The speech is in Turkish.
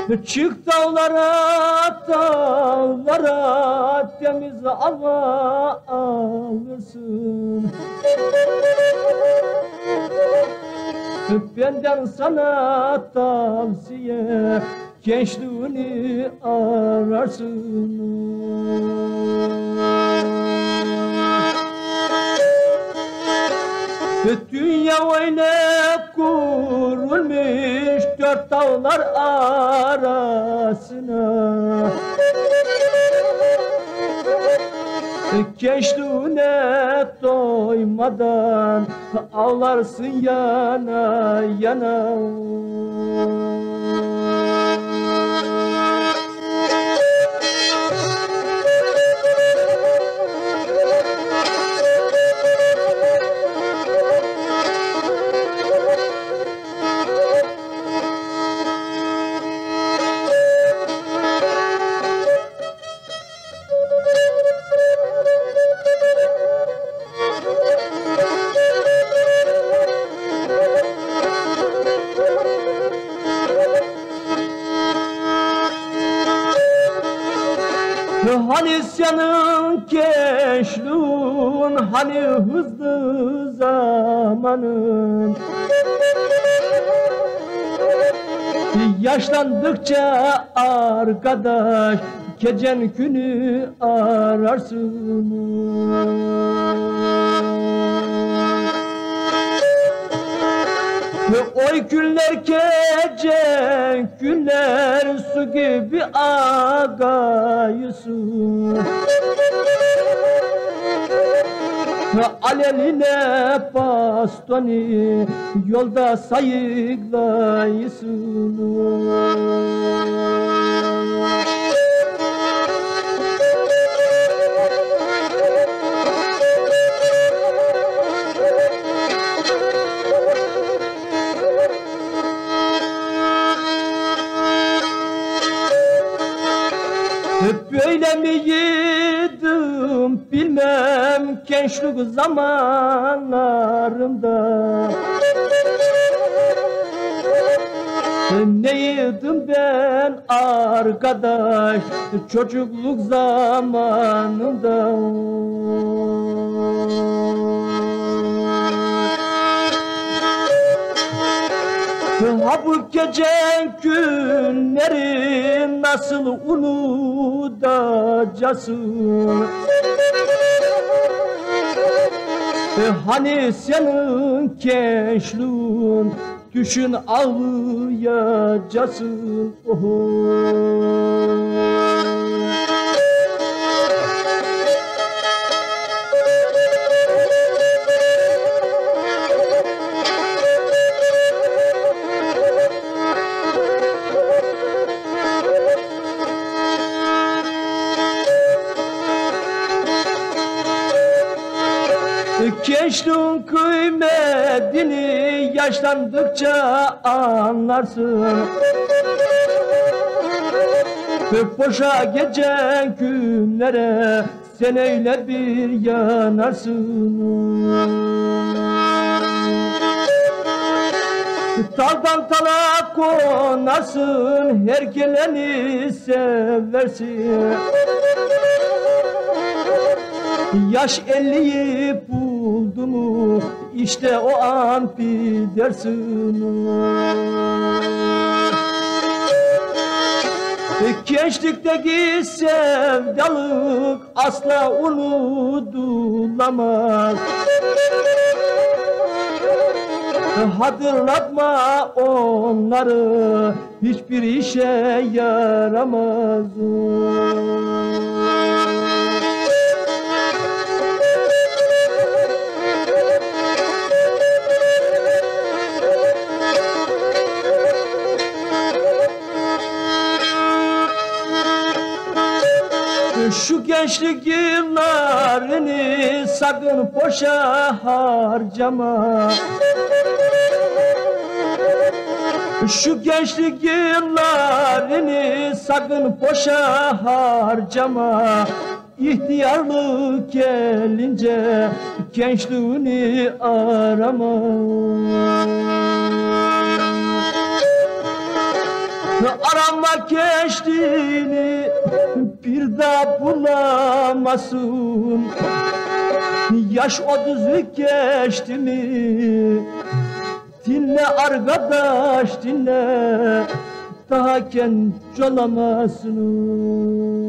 Çık dağlara, dağlara, temiz hava alırsın. Benden sana tavsiye, gençliğini ararsın. Dünya öyle kurulmuş dört dağlar arasına. Gençliğine doymadan ağlarsın yana yana. Hani senin gençliğin, hani hızlı zamanın. Yaşlandıkça arkadaş, gecen günü ararsın. Oy günler gece, günler su gibi akıyorsun. Aleline bastoni, yolda sayıklayısın. Böyle mi yedim bilmem gençlik zamanlarında. Ne yedim ben arkadaş çocukluk zamanında. Ha bu gece günleri nasıl unutacaksın? Hani senin gençliğin, düşün ağlayacaksın. Gençliğin kıymetini yaşlandıkça anlarsın. Boşa geçen günlere sen öyle bir yanarsın. Daldan tala konarsın, her geleni seversin. Yaş 50'yi buldu mu işte o an gidersin. Gençlikteki sevdalık asla unutulamaz. Hatırlatma onları, hiçbir işe yaramaz. Şu gençlik yıllarını sakın boşa harcama. Şu gençlik yıllarını sakın boşa harcama. İhtiyarlık gelince gençliğini arama. Arama Bırak geçtiğini bir daha bulamazsın. Yaş 30'u geçti mi? Dinle arkadaş dinle, daha genç olamazsın.